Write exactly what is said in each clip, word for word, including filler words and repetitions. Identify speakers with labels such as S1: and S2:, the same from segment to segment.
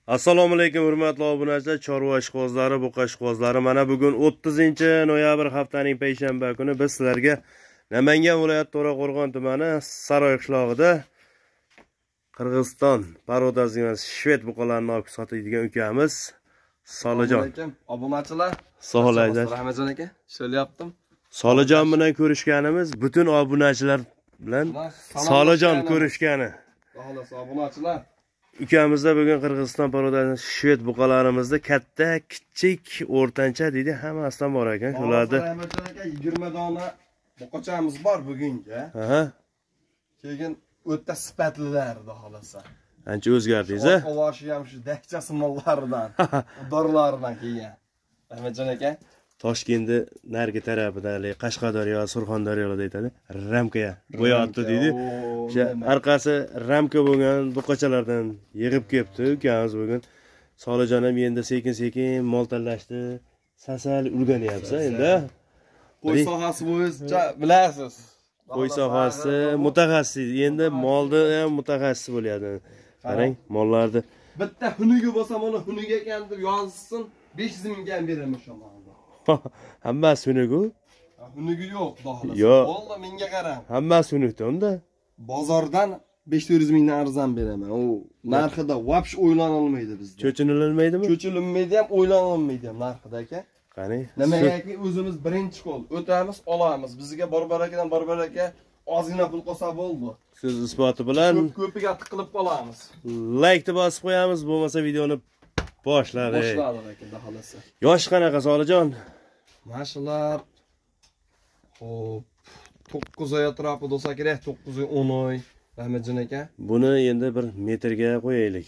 S1: Assalomu alaykum hurmatli obunachilar, chorva ishqibozlari, buqa ishqibozlari. Mana bugun o'ttizinchi noyabr haftaning payshanba kuni biz sizlarga Namangan viloyati To'raqo'rg'on tumani Saroy qishlog'ida Qirg'iziston parodasidan shved buqalarini olib sotadigan ukamiz Solijon.
S2: Obunachilar,
S1: Solijon.
S2: Rahmatjon aka, ishlayaptim.
S1: Solijon bilan ko'rishganimiz, butun obunachilar bilan Solijon ko'rishgani.
S2: Xolos obunachilar.
S1: Ukamizda bugun Qirg'iziston parodasidan shved buqalarimizda katta, kichik, o'rtancha deydi, hammasidan bor ekan. Ularda
S2: Rahmatjon aka yigirma dona buqachamiz bor bugunga.
S1: Aha.
S2: Keyin o'ta sifatlilardi xolasa.
S1: Ancha o'zgardingiz-a?
S2: Ovoshi ham shu dakcha simollardan, dorlaridan kelgan. Rahmatjon aka,
S1: Toshkentda nargi tarafida, Qashqadaryo, Surxondaryoda aytadi, ramka bo'yapti deydi. O'sha orqasi ramka bo'lgan buqachalardan yig'ib kelibdi ukamiz bugun. Solijon ham endi sekin-sekin mol tanlashdi, sasal o'rganyapti endi.
S2: Qo'y sohasi bo'yicha bilasiz.
S1: Qo'y sohasi mutaxassis, endi molda ham mutaxassis bo'lyapti. Qarang, mollarni
S2: bitta xunugi bo'lsa, mana xunugi ekan deb yozsin, besh yuz mingga ham beraman o'sha molni.
S1: Hammasi xunugu?
S2: Xunugi yo'q, xolos.
S1: Yo'q.
S2: Bo'ldi, menga qarang.
S1: Hammasi xunukda unda.
S2: Bozordan besh yuz mingdan arzon beraman. U narxida vobsh o'ylanolmaydi bizda.
S1: Cho'chinilmaydimi?
S2: Cho'chilinmaydi ham, o'ylanolmaydi ham narxida aka.
S1: Qani?
S2: Nimagaki o'zimiz birinchi qo'l o'tamiz, olamiz. Bizga bor-barakadan bor-baraka ozgina pul qolsa bo'ldi.
S1: Siz isboti bilan
S2: ko'piga tiqilib qolamiz.
S1: Like-ni bosib qo'yamiz, bo'lmasa videoni boshladi.
S2: Boshladi aka, xolasa.
S1: Yosh qanaqa Solijon?
S2: Mashalar. Xo'p, to'qqiz oy atrofida bo'lsa kerak, to'qqiz oy, o'n oy. Rahmatjon aka.
S1: Buni endi bir metrga qo'yaylik.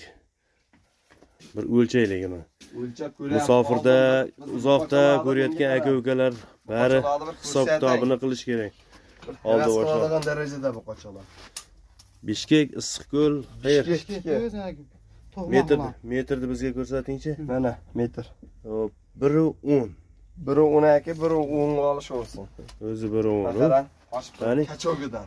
S1: Bir o'lchaylik uni.
S2: O'lchab ko'ryapmiz.
S1: Musofirda, uzoqda ko'rayotgan aka-ukalar bari hisob-kitobini qilish kerak.
S2: Oldi boshlangan darajada bu qochalar.
S1: Bishkek, Issiqko'l, qayer?
S2: Bishkek.
S1: Metr, metrni bizga ko'rsatingchi.
S2: Mana metr.
S1: Hop, bir o'n.
S2: bir o'n aka, bir o'n olish olsin.
S1: O'zi bir o'n.
S2: Masalan,
S1: Qani?
S2: Kachogidan.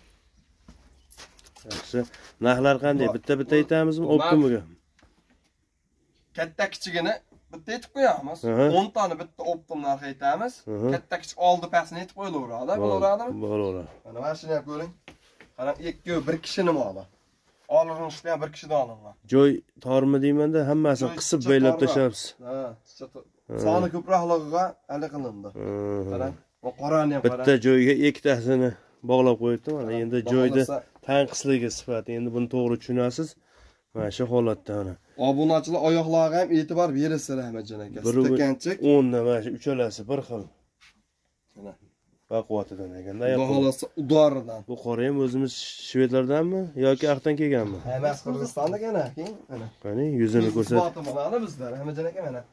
S1: Yaxshi. Narxlar qanday? Bitta-bitta aytamizmi, optimiga?
S2: Katta kichigini bitta aytib qo'yamiz. o'n tani bitta optim narx aytamiz. Katta kichik oldi pastini aytib qo'yilaveradi, bo'laveradimi?
S1: Bo'laveradi.
S2: Mana mana shuni ham ko'ring. Qarang, ikki bir kishini moli. Olinishda ham bir kishidan olingan.
S1: Joy tormi deyman-da, hammasini qisib baylab tashlabsiz.
S2: Ha, soni ko'proqligiga hali qilindi. Qarang, bu qorani ham qarang.
S1: Bitta joyga ikkitasini bog'lab qo'yibdi. Mana endi joyda tanqisligi sifati. Endi buni to'g'ri tushunasiz. Mana shu holatda mana.
S2: Obunachilar oyoqlariga ham e'tibor berasiz Rahmatjon aka. Stakanchik
S1: o'n da mana shu uchalasi bir xil. Mana baquvvatidan ekanda.
S2: Xolos udoridan.
S1: Bu qora ham o'zimiz shvedlardanmi yoki aqdan kelganmi?
S2: Emas, Qirg'izistonda kana, keyin mana.
S1: Qani, yuzini ko'rsat.
S2: Mana bizlar, Rahmatjon aka mana.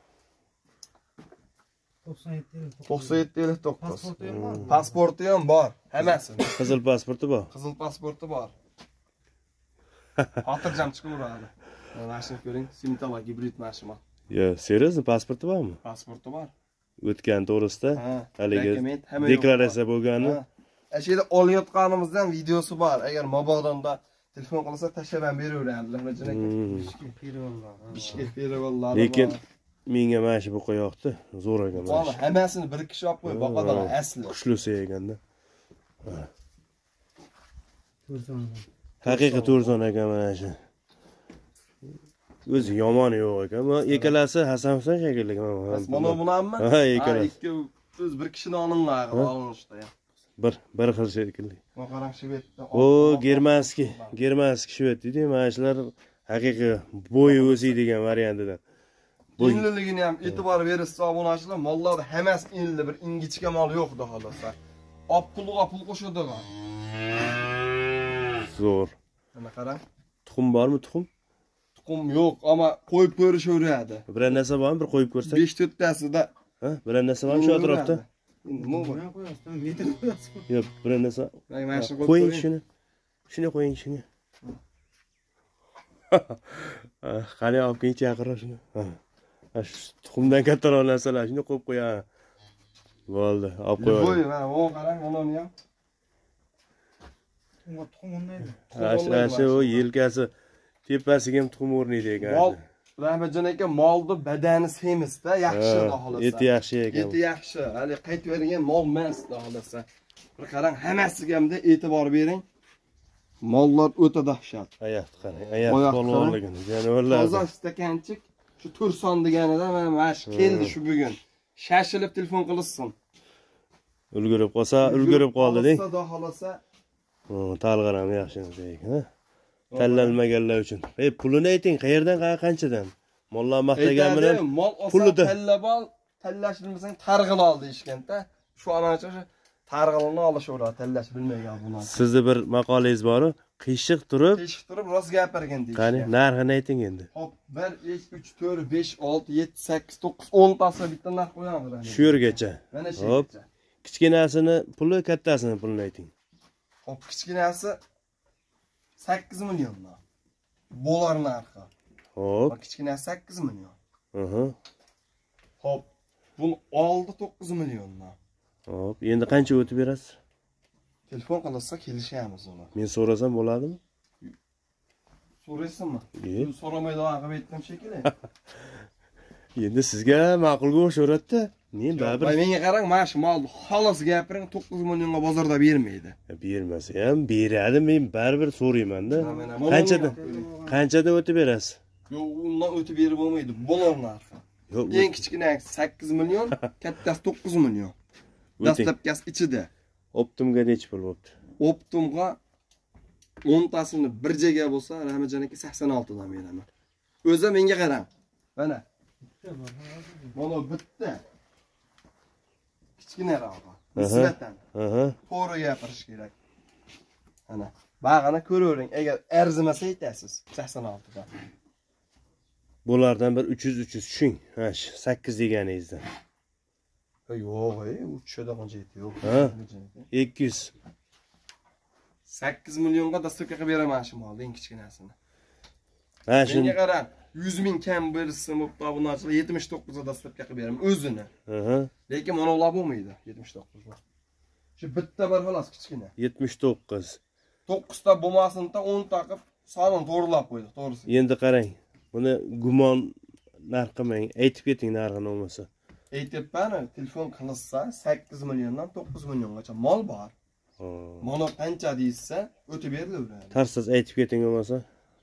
S2: to'qson yetti ellik to'qqiz. Pasporti ham bor, hammasi.
S1: Qizil pasporti bor.
S2: Qizil pasporti bor. Xotirjam chiqaveradi. Mana shuni ko'ring, Simtala gibrid mashina.
S1: Yo, seriyozmi pasporti bormi?
S2: Pasporti bor.
S1: O'tgan to'g'risida haligi
S2: dokument
S1: deklaratsiya bo'lgani.
S2: Shu yerda olayotganimizdan videosi bor. Agar mobilda telefon qilsa tashlab ham beraveradi, Rahmatjon aka. Bishkek perivollar.
S1: Lekin menga mana shu buqa yoqdi, zo'r ekan mana.
S2: Mana hammasini bir kishi olib qo'yib boqadan asli.
S1: Kuchlisi ekanda. Haqiqiy to'rzon ekan mana shu. O'zi yomoni yo'q ekan. Ikkalasi Hasan Husan shekilli.
S2: Mana bunammi?
S1: Ha, ikkalasi.
S2: Ikki o'z bir kishidan olingan, olinishda ham.
S1: Bir bir xil shekilli.
S2: Bu qarang shvedda.
S1: O, germanskiy, germanskiy shved deydi. Mana shular haqiqiy bo'yi o'siydigan variantidan.
S2: Inliligini ham e'tibor berasiz obunachilar. Mollarda hammasi inli, bir ingichka mol yo'qdi xolosa. Op pulga pul qo'shadigan.
S1: Zo'r.
S2: Mana qarang.
S1: Tuxum bormi, tuxum?
S2: Tuxum yo'q, ammo qo'yib ko'rishaveradi.
S1: Bir narsa bormi, bir qo'yib ko'rsak?
S2: besh to'rttasida.
S1: Ha, bir narsa bormi shu atrofda? Yo'q, bir narsa. Qo'ying shuni. Shuni qo'ying shuni. Qani olib kelib chaqirib shuni. Ha. Tuxumdan kattaroq narsalar shuni qo'yib qo'ying. Bo'ldi, olib qo'ying.
S2: Qo'y, mana o qarang, onani ham.
S1: Tuxum o'rnaydi. Ha, shu yelkasi tepasiga ham tuxum o'rnaydi ekan.
S2: Rahmatjon aka molni badani semisda, yaxshi xudo xolasa.
S1: Eti yaxshi ekan.
S2: Eti yaxshi. Hali qaytib bergan mol emas xudo xolasa. Bir qarang, hammasiga ham e'tibor bering. Mollar o'ta dahshat.
S1: Oyoqni qarang, oyoq polvonligini, jonivorlar.
S2: Toza stakanchik, shu turson deganida mana mash keldi shu bugun. Shashilib telefon qilsin.
S1: Ulgurib qolsa, ulgurib qoldi deng.
S2: Xudo xolasa.
S1: Talg'aram yaxshi ekan, ha. Tanlanmaganlar uchun. Ey, pulini ayting, qayerdan, qanchadan? Mollar maqtagan bilan
S2: pulida tallab ol, tallashilmasang targ'il ol deyishganda, shu anacha shu targ'ilni olishaveradi, tallash bilmagan buni.
S1: Sizni bir maqolangiz bor-ku, qiyshiq turib,
S2: qiyshiq turib rost gapirgan deysiz.
S1: Qani, narxini ayting endi.
S2: Hop, bir, ikki, uch, to'rt, besh, olti, yetti, sakkiz, to'qqiz, o'n tasi bitta narx qo'yamiz.
S1: Shu yergacha.
S2: Mana shu.
S1: Hop. Kichkinasini puli, kattasini pulini ayting.
S2: Hop, kichkinasi sakkiz milliondan. Bo'lar narxi.
S1: Hop.
S2: Kichkinasi sakkiz million.
S1: Aha.
S2: Hop. Buni oldi to'qqiz milliondan.
S1: Hop, endi qancha o'tib berasiz?
S2: Telefon qilsa kelishamiz uni.
S1: Men so'rasam bo'ladimi?
S2: So'raysizmi? So'ramaydigan qilib aytdim shekilli.
S1: Endi sizga ma'qulga o'xshaveradi-da. Men baribir.
S2: Menga qarang, mana shu molni xolos gapiring, to'qqiz millionga bozorda bermaydi.
S1: Bermasa ham beradi, men baribir so'rayman-da. Qanchadan? Qanchadan o'tib berasiz?
S2: Yo'q, undan o'tib berib bo'lmaydi. Bo'lar narxi.
S1: Yo'q,
S2: eng kichkinasi sakkiz million, kattasi to'qqiz million. Dastlabkasi ichida.
S1: Optimga necha pul bo'pti?
S2: Optimga o'n tasini bir joyga bo'lsa, Rahmatjon aka sakson olti dan beraman. O'zi menga qarang. Mana. Mana bitta. Kichkinaroq. Nisbatan.
S1: Aha.
S2: To'g'ri gapirish kerak. Ana, bag'ini ko'ravering. Agar arzimasa aytasiz sakson olti dan.
S1: Bulardan bir uch yuz uch yuz tushing. Ha, sakkiz deganingizdan.
S2: Yo'q, ey, uchdan qancha yetdi, yo'q.
S1: Ha? ikki yuz.
S2: sakkiz millionga dasturga qilib beraman shu molni eng kichkinasini.
S1: Ha, shuni.
S2: Menga qarang, yuz ming kam bersin, bo'pti, buni ochilib yetmish to'qqiz ga dasturga qilib beraman o'zini.
S1: Aha.
S2: Lekin mana ular bo'lmaydi, yetmish to'qqiz ga. Shu bitta bir xolos kichkina.
S1: yetmish to'qqiz.
S2: to'qqiz ta bo'lmasin-da o'n ta qilib sonini to'g'rilab qo'ydik, to'g'risi.
S1: Endi qarang. Buni gumon narx qilmang, aytib keting narxini bo'lmasa.
S2: Aytibman, telefon qilsa sakkiz milliondan to'qqiz milliongacha mol bor. Mana qancha deysa, o'tib berilaveradi.
S1: Tarsiz aytib keting bo'lmasa.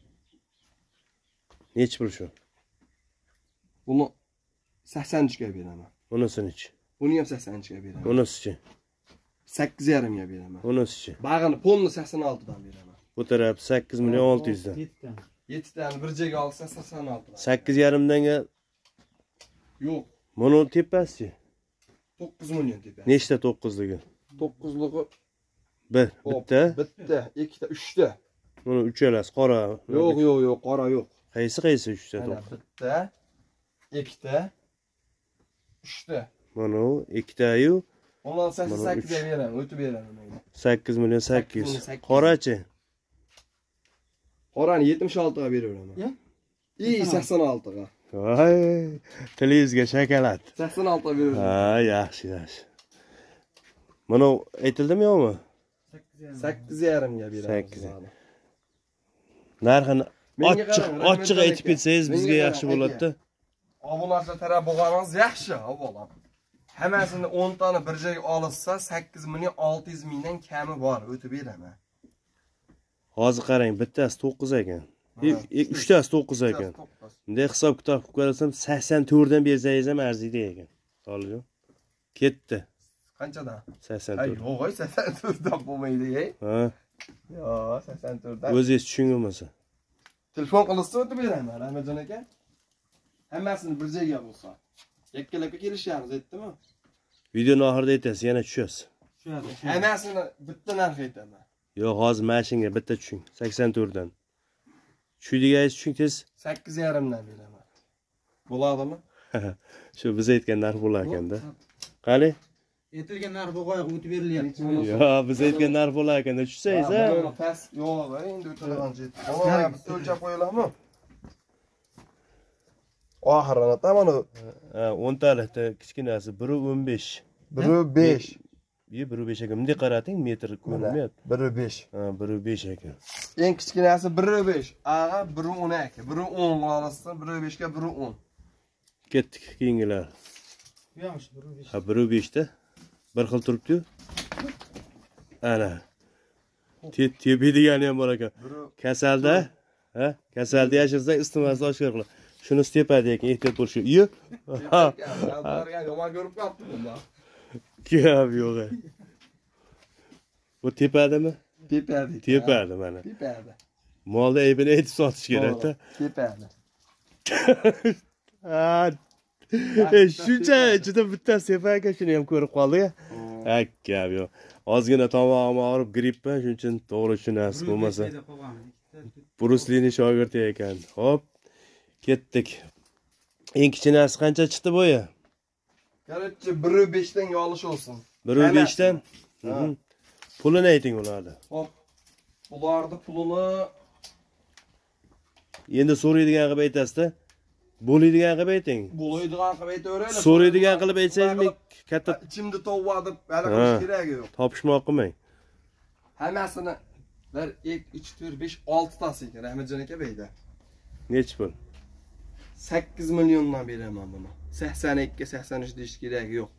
S1: Nech pul shu?
S2: Buni sakson ga beraman.
S1: Unisini-chi?
S2: Buni ham sakson ga beraman.
S1: Unisi-chi?
S2: sakkiz yarim ga beraman.
S1: Unisi-chi?
S2: Bag'ini polni sakson olti dan beraman.
S1: Bu taraf sakkiz million olti yuz dan.
S2: yetti tani bir joyga olsa sakson olti dan.
S1: sakkiz yarim danga
S2: yo'q.
S1: Buni tepasi-chi?
S2: to'qqiz million tepasi.
S1: Nechta to'qqizligi?
S2: to'qqizligi
S1: bir, bitta,
S2: bitta, ikkita, uchta.
S1: Buni uchalasi qora.
S2: Yo'q, yo'q, yo'q, qora yo'q.
S1: Qaysi qaysi uchta to'qqiz?
S2: Bitta, ikkita, uchta.
S1: Mana ikkita-yu.
S2: Ondan sakkiz ga beraman, o'tib beraman.
S1: sakkiz million sakkiz yuz. Qorachi?
S2: Qorani yetmish olti ga beraveraman. I sakson olti ga.
S1: Voy, tilingizga shakolat.
S2: sakson olti ga beraman.
S1: Ha, yaxshi, yaxshi. Mana aytildimi yo'qmi?
S2: sakkiz yarim ga beraman.
S1: sakkiz. Narxini ochiq aytib ketsangiz bizga yaxshi bo'ladi-da.
S2: Obunachilar taraf bo'lganingiz yaxshi, avvalo. Hammasini o'n tani bir joyga olsa sakkiz million olti yuz mingdan kami bor, o'tib beraman.
S1: Hozir qarang, bittasi to'qqiz ekan. uchtasi to'qqiz ekan. Bunday hisob kitob qilib qarasam sakson to'rt dan bersangiz ham arziydi ekan. To'g'rimi? Ketdi.
S2: Qanchadan?
S1: sakson
S2: Ay,
S1: to'rt.
S2: yo'q, sakson to'rt dan bo'lmaydi, ey.
S1: Ha.
S2: Yo'q, sakson to'rt dan.
S1: O'zingiz tushunganmisiz?
S2: Telefon qilsa o'tib beraman, Rahmatjon aka. Hammasini bir joyga bo'lsa. Yakkalabga kelishamiz, aytdimi?
S1: Videoni oxirida aytasiz, yana tushasiz.
S2: Tushadi. Hammasini bitta narx aytaman.
S1: Yo'q, hozir mashinga bitta tushing. sakson to'rt dan. Tushuydiganingiz tushing tez.
S2: sakkiz yarim dan beraman. Bo'ladimi?
S1: Shu biz aytgan narx bo'lar ekanda. Qani?
S3: Aytilgan narx bo'g'oy o'tib berilyapti.
S1: Yo'q, biz aytgan narx bo'lar ekanda. Tushsangiz, ha?
S2: Yo'q, endi o'tirgan jet. Mana bitta o'lchab qo'yaylikmi? Oxirini tamam.
S1: Ha, o'n talikda kichkinasi bir o'n besh.
S2: bir besh.
S1: bir bir besh ekan. Bunday qarating, metr ko'rinmayapti.
S2: bir besh.
S1: Ha, bir besh ekan.
S2: Eng kichkinasi bir besh. Ag'a bir o'n ekan. bir o'n orasida bir besh ga bir o'n.
S1: Ketdik keyingilar.
S3: Yo'qmish, bir besh.
S1: Ha, bir besh ta. Bir xil turibdi-yu. Ana. Tepiydigani ham bor ekan. Kasalda, ha? Kasalda yashirsa istimasi oshkor qiladi. Shunisi tepadi ekan, ehtiyot bo'lish kerak. Yo. Ha.
S2: Barga yomon ko'rib qolibdi bunda.
S1: Gap yo'q. Bu tepadimi?
S2: Tepadi.
S1: Tepadi mana.
S2: Tepadi.
S1: Molda aybini aytib sotish kerak-da.
S2: Tepadi.
S1: Ha. Shuncha ichida bittasi tepa ekan, shuni ham ko'rib qoldik-a. Ha, gap yo'q. Ozgina tomog'im og'rib, grippmi, shuning uchun to'g'ri tushunasiz, bo'lmasa. Bruslini shogirdi ekan. Hop, ketdik. Eng kichkinasi qancha chiqdi bo'yi?
S2: Qarchi bir besh dan olish olsin.
S1: bir besh dan. Pulini ayting ularni.
S2: Hop. Ularni pulini
S1: Endi so'raydigan qilib aytasiz-da. Bo'ladigan qilib ayting.
S2: Bo'ladigan qilib aytaveraylik.
S1: So'raydigan qilib aytsangiz, katta
S2: ichimda tovadib, hali qilish keragi yo'q.
S1: topishmoq qilmang.
S2: Hammasini bir ikki uch to'rt besh olti tasi ekan Rahmatjon aka beyda.
S1: Nechi pul?
S2: sakkiz milliondan beraman buni. sakson ikki sakson uch deyish keragi yo'q.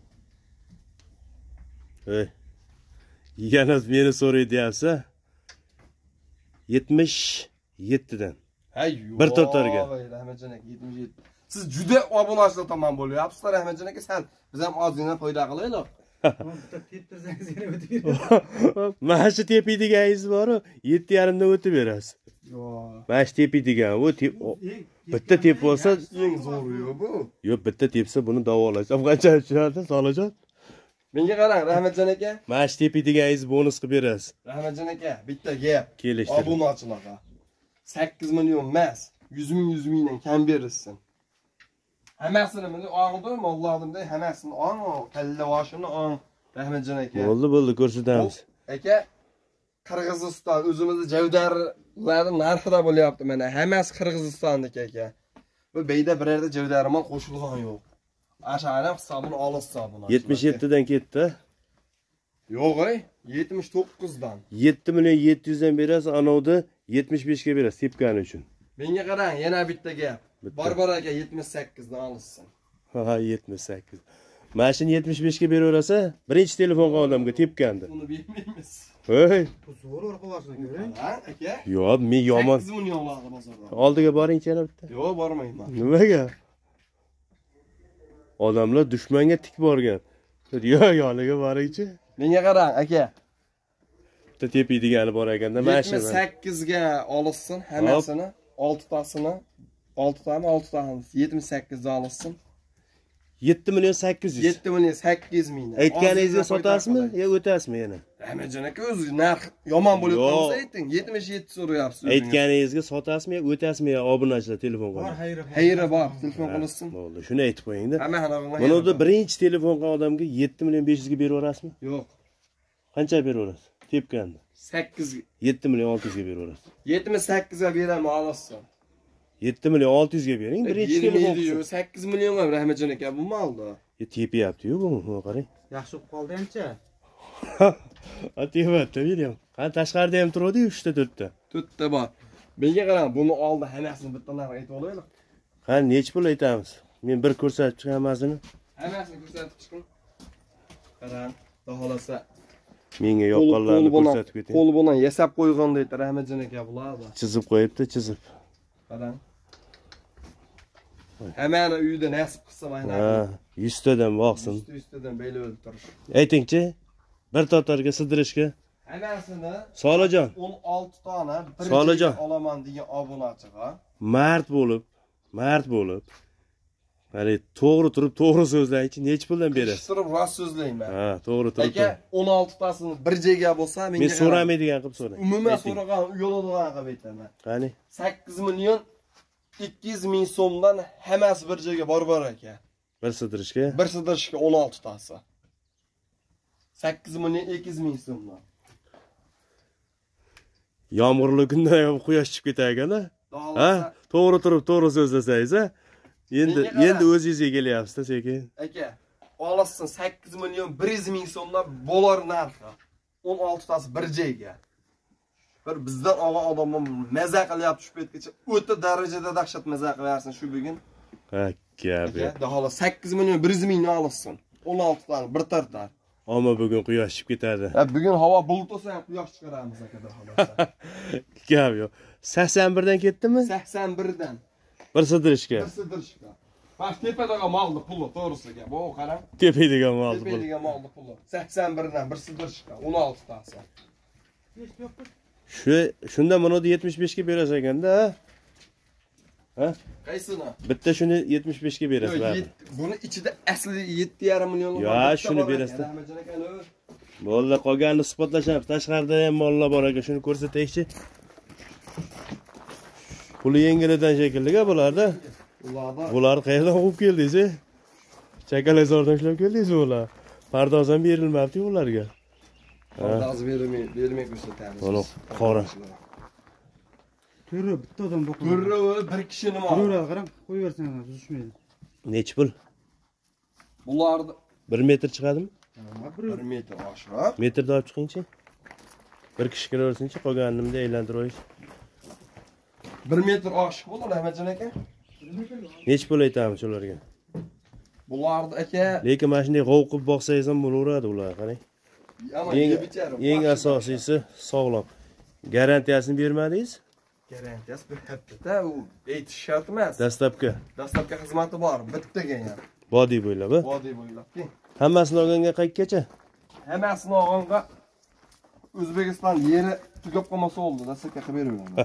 S1: Ey. Yana meni so'rayapsiz. yetmish yetti dan.
S2: Hay
S1: Bir to'rtlarga.
S2: Rahmatjon aka yetmish yetti. Siz juda obunachilar tomon bo'lyapsiz Rahmatjon aka, sal biz ham ozgina foyda qilaylik.
S3: Teptirsangiz yana o'tib beradi.
S1: Mana shu tepiydiganingiz bor-ku, yetti yarim dan o'tib berasiz.
S2: Yo'q.
S1: Mana shu tepiydigan, u bitta tep bo'lsa,
S2: Eng zo'ri bu.
S1: yo'q, bitta tepsa buni davolasam qancha tushadi, Solijon?
S2: Menga qarang Rahmatjon aka.
S1: Mana shu tepiydiganingiz bonus qilib berasiz.
S2: Rahmatjon aka, bitta gap.
S1: Kelishdi.
S2: Obunachilarga sakkiz million emas, yuz ming yuz mingdan kam berilsin. Hammasini meni og'dim, Allohimda hammasini ong, kalla boshini ong. Rahmatjon aka.
S1: Bo'ldi, bo'ldi, ko'rsatamiz.
S2: Aka, Qirg'iziston o'zimizning javdarlarning narxida bo'lyapti mana. Hammasi Qirg'izistonniki aka. Bu beyda bir yerda javdarimon qo'shilgan yo'q. Ashana hisobini olsa buni.
S1: yetmish yetti dan ketdi.
S2: Yo'q, ey, yetmish to'qqiz dan.
S1: yetti million yetti yuz dan berasiz, anovda yetmish besh ga berasiz tepgani uchun.
S2: Menga qarang, yana bitta gap. Barbar aka yetmish sakkiz dan olsin.
S1: Ha, yetmish sakkiz. Mashina yetmish besh ga beraverasa, birinchi telefonga odamga tepgandi.
S2: Uni bermaymiz.
S1: Hey.
S3: Bu zo'r orqalasini ko'ring.
S2: Ha, aka?
S1: Yo'q, men yomon.
S2: sakkiz million vaqti bozorda.
S1: Oldiga boring yana bitta.
S2: Yo'q, bormayman.
S1: Nimaga? Odamlar dushmanga tik borgan. Yo'q, yoniga boringchi.
S2: Menga qarang, aka.
S1: Bitta tepiydigani bor ekanda, mashina.
S2: yetmish sakkiz ga olsin hammasini, olti tasini, olti tani, olti tani yetmish sakkiz ga olsin.
S1: yetti million sakkiz yuz.
S2: yetti million sakkiz ming.
S1: Aytganingizga sotasizmi yo o'tasizmi yana?
S2: Rahmatjon aka, o'zi narx yomon bo'lib qolsa ayting, yetmish yetti so'rayapsiz.
S1: Aytganingizga sotasizmi yo o'tasizmi yo obunachilar telefon
S3: Bor,
S1: qiladi.
S3: xayri.
S2: Xayri bor, telefon qilsin.
S1: Bo'ldi, shuni aytib qo'ying-da.
S2: Hamma xanaqa.
S1: Mana bu birinchi telefon qilgan odamga yetti million besh yuz ga beraverasizmi?
S2: Yo'q.
S1: Qancha beraverasiz? Tepganda.
S2: sakkiz
S1: yetti million olti yuz ga beraverasiz.
S2: yetmish sakkiz ga beraman olsin.
S1: yetti million olti yuz ga bering, birinchi telefon.
S2: sakkiz million ga Rahmatjon aka bu molda.
S1: Ya tepyapti-yu bu, qarang.
S3: Yaxshi bo'lib qoldi ancha.
S1: Ha, tepyapti, bildim. Qani tashqarida ham turadi-yu uch ta to'rt ta.
S2: to'rt ta bor. Menga qarang, buni oldi hammasini bitta narx aytib olaylik.
S1: Qani necha pul aytamiz? Men bir ko'rsatib chiqaman hammasini.
S2: Hammasini ko'rsatib chiqing. Qarang, xohlasa
S1: Menga yoqqanlarni ko'rsatib keting.
S2: Qo'l bilan yasab qo'ygan deydi Rahmatjon aka bularni.
S1: Chizib qo'yibdi, chizib.
S2: Qarang. Hammani uyda nasib qilsa mana.
S1: Ha, yuz tadan boqsin.
S2: yuz tadan belib o'tirish.
S1: Aytingchi, bir totarga sidirishga.
S2: Hammasini
S1: Solijon,
S2: o'n olti dona bir
S1: Solijon
S2: olaman degan obunachiga.
S1: Mard bo'lib, mard bo'lib. Hali to'g'ri turib, to'g'ri so'zlaychi, necha puldan berasiz?
S2: Turib rost so'zlayman.
S1: Ha, to'g'ri turib.
S2: Aka, o'n olti tasini bir joyga bo'lsa menga.
S1: Men so'ramaydigan qilib so'rang.
S2: Umuman so'ragan, yo'ladigan qilib aytaman.
S1: Qani?
S2: sakkiz million ikki yuz ming so'mdan hammasi bir joyga bor-bor aka.
S1: Bir sidirishga?
S2: Bir sidirishga o'n olti tasi. sakkiz million ikki yuz ming so'mdan.
S1: Yomg'irli kunda ham quyosh chiqib ketar ekan-a? Ha? To'g'ri turib, to'g'ri so'zlasangiz, ha? Endi endi o'zingizga kelyapsiz-da sekin.
S2: Aka, olasın sakkiz million bir yuz ming so'mdan bo'lar narxi. o'n oltitasi bir joyga. Bir bizdan olgan odamlar maza qilyapti shu paytgacha. O'ta darajada dahshat maza qilyapsan shu bugun.
S1: Ha, gap yo'q.
S2: Aka, hola sakkiz million bir yuz mingni olasın. o'n olti tani bir tartar.
S1: Ammo bugun quyosh chiqib ketadi.
S2: Ha, bugun havo bulut olsa ham quyosh chiqaramiz aka, xohlasa.
S1: Gap yo'q. sakson birdan ketdimi?
S2: sakson birdan.
S1: Bir sidirishga.
S2: Bir sidirishga. Baş tepadagi molni puli, to'g'risiga. Bu qarang.
S1: Tepadigan mol pul.
S2: Tepadigan molni puli. sakson birdan bir sidirishga o'n olti tasi.
S3: Hech yo'q.
S1: Shu shunda buni yetmish besh ga berasiz ekanda, ha? Ha?
S2: Qaysini?
S1: Bitta shuni yetmish besh ga berasiz,
S2: Yo'q,
S1: baribir.
S2: yet- buni ichida asli yetti yarim million bor.
S1: Yo,
S2: Bitta
S1: shuni
S2: bor
S1: berasiz.
S2: ekan, Rahmatjon aka, alo.
S1: Bo'ldi, qolganini isbotlashamiz. Tashqarida ham mollar bor ekan, shuni ko'rsataychi. Puli yengilidan shekilliga bularda.
S2: Ularda
S1: Bular qayerdan olib keldingiz? Chakalazordan ishlab keldingiz ular. Pardoz ham berilmabdi ularga.
S2: pardoz bermay, bermay ko'rsatamiz.
S1: Mana qora.
S3: To'ri bitta odam boqadi.
S2: To'rra bir kishini mol.
S3: To'ri qarang, qo'yaversan, buzishmaydi.
S1: Nech pul?
S2: Bularni
S1: bir metr chiqadimi?
S2: bir metr oshroq.
S1: Metrda olib chiqingchi. Bir kishi kiraversinchi, qolganimda aylantirib.
S2: bir metr oshiq bo'ladi Rahmatjon aka.
S1: Nech pul aytamiz ularga?
S2: Bularni aka,
S1: Lekin mana shunday g'ov qilib boqsangiz ham bo'laveradi ular, qarang.
S2: ama
S1: Eng
S2: yeb icharim.
S1: eng asosiysi sog'lom. Garantiyasini bermadingiz?
S2: Garantiyasi beryapti-da, u aytish shart emas.
S1: Dastlabki
S2: Dastlabki xizmati bor, bittaga ham.
S1: body bo'ylab, ha?
S2: Vodiy bo'ylab.
S1: Hammasini olganga qayergacha?
S2: Hammasini olganga O'zbekiston yeri tugab qolmasa bo'ldi, dastlabki qilib beraman.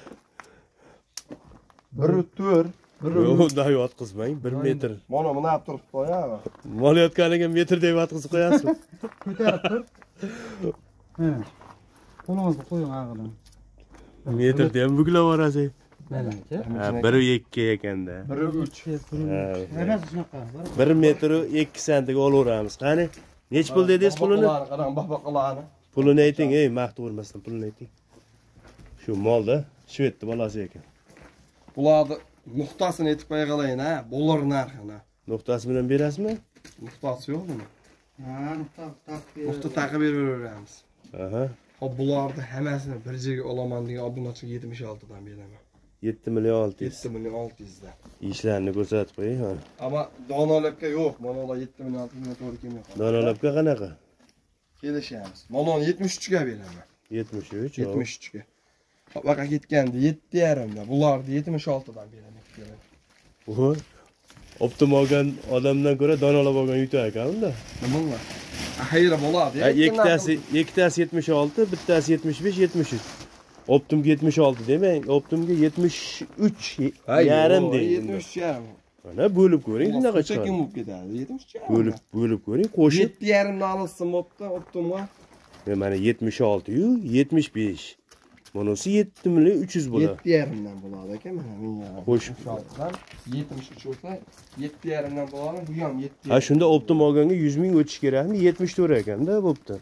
S2: bir to'rt
S1: Yo'q, unday yotqizmang, bir metr.
S2: Mana buni turib qo'yadi.
S1: Mol yotganiga metr deb yotqizib qo'yasiz.
S3: Ko'tarib tur. Ha. Qo'lingizni qo'ying ag'idan.
S1: Metr deb buklab yuborasiz.
S3: Mana aka.
S1: Ha, bir ikki ekanda.
S2: bir uch.
S3: Hammasi shunaqa.
S1: bir metr ikki santiga olaveramiz. Qani, nech pul dedingiz pulini?
S2: Qarang, baqbaqalarni.
S1: Pulini ayting, ey, maqtov bo'lmasdan pulini ayting. Shu molda Shvedni bolasi ekan.
S2: Bularni nuqtasini aytib qo'yag'alayin, ha, dollar narxini.
S1: Nuqtasi bilan berasizmi?
S2: Nuqtasi yo'qmi?
S3: Ha, nuqta taqib.
S2: Nuqta taqib beraveramiz.
S1: Aha.
S2: Hop, bularni hammasini bir joyga olaman degan obunachiga yetmish olti dan beraman.
S1: yetti million olti yuz.
S2: yetti million olti yuz dan.
S1: Ishlarni ko'rsatib qo'ying, ha.
S2: Ammo donolabga yo'q, mana ular yetti million olti yuz to'g'ri kelmayapti.
S1: Donalabga qanaqa?
S2: Kelishamiz. Mana uni yetmish uch ga beraman.
S1: yetmish uch.
S2: yetmish uch ga. Hop, baqa ketgandi yetti yarim da. Bularni yetmish olti dan beraman.
S1: Bu optim olgan odamdan ko'ra donalab olgan yutar ekan unda.
S2: Nima bu? Hayra bo'ladi.
S1: Ha, ikkitasi, ikkitasi yetmish olti, bittasi yetmish besh, yetmish uch. Optimga yetmish olti demang, optimga yetmish uch yarim deng.
S2: yetmish uch yarim.
S1: Mana bo'lib ko'ring, shunaqa
S2: Chekim
S1: chiqadi.
S2: bo'lib ketadi. yetmish uch yarim.
S1: Bo'lib, bo'lib ko'ring, qo'shib.
S2: yetti yarim dan olsin bo'pti, optimga.
S1: Mana yetmish olti yu yetmish besh. Bunisi yetti million uch yuz bo'ladi.
S2: yetti yarim dan bo'ladi aka, mana menga.
S1: Qo'shib.
S2: yetmish uch bo'lsa, yetti yarim dan bo'ladi, bu ham yetti.
S1: Ha, shunda optim olganga yuz ming o'tish kerakmi? yetmish to'rt ekanda, bo'pti.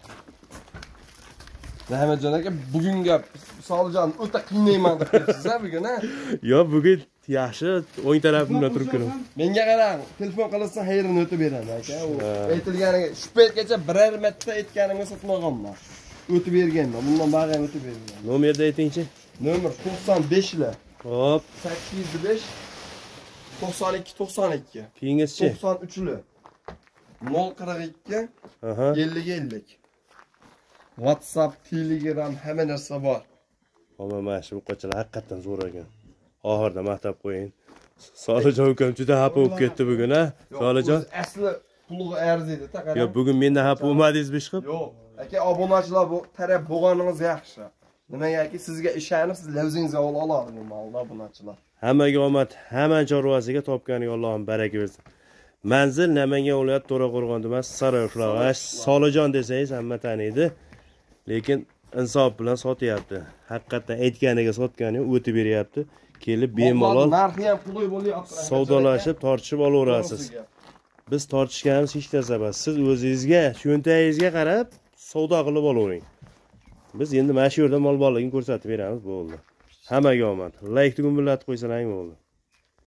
S2: Rahmatjon aka, bugun gap Solijon o'ta qiynayman deb kelibsiz a bugun, ha?
S1: Yo, bugun yaxshi o'ng tarafimdan turib kiraman.
S2: Menga qarang, telefon qilasan, xayrini o'tib beraman aka. U aytilganiga shu paytgacha biror marta aytganimga sotmaganman. O'tib berganman. Bundan bag'am o'tib bergan.
S1: Nomerni aytingchi.
S2: Nomer to'qson besh lar.
S1: Hop,
S2: sakkiz yuz besh to'qson ikki to'qson ikki.
S1: keyingizchi.
S2: to'qson uch lar. nol qirq ikki
S1: Aha.
S2: ellik ellik. WhatsApp, Telegram hamma narsa bor.
S1: Ama mana shu qo'chalar haqiqatan zo'r ekan. Oxirida maqtab qo'ying. Solijon ukam juda xafa bo'lib ketdi bugun, ha? Solijon.
S2: Asli pulga arziydi, taqara.
S1: Yo, bugun mendan xafa bo'lmadingizmi chiqib?
S2: Yo'q. Aka, obunachilar bu taraf bo'lganingiz yaxshi. Nimagaki sizga ishonib, siz lavzingizga ol oladingiz malda obunachilar.
S1: Hammaga omad, hamma chorvasiga topganiga Allohim baraka bersin. Manzil Namangan viloyat To'raqo'rg'on tuman Saroyxlavash Solijon desangiz hamma taniydi. Lekin insof bilan sotyapti. Haqiqatan aytganiga sotgani o'tib beryapti. Kelib bemalol
S2: narxi ham puli bo'lyapti.
S1: savdolashib, tortishib olaverasiz. Biz tortishganimiz hech narsa emas. Siz o'zingizga, cho'ntagingizga qarab savdo qilib olavering. Biz endi mana shu yerda mol borligini ko'rsatib beramiz, bo'ldi. Hammaga omad. Like tuguni billatib qo'ysangiz bo'ldi.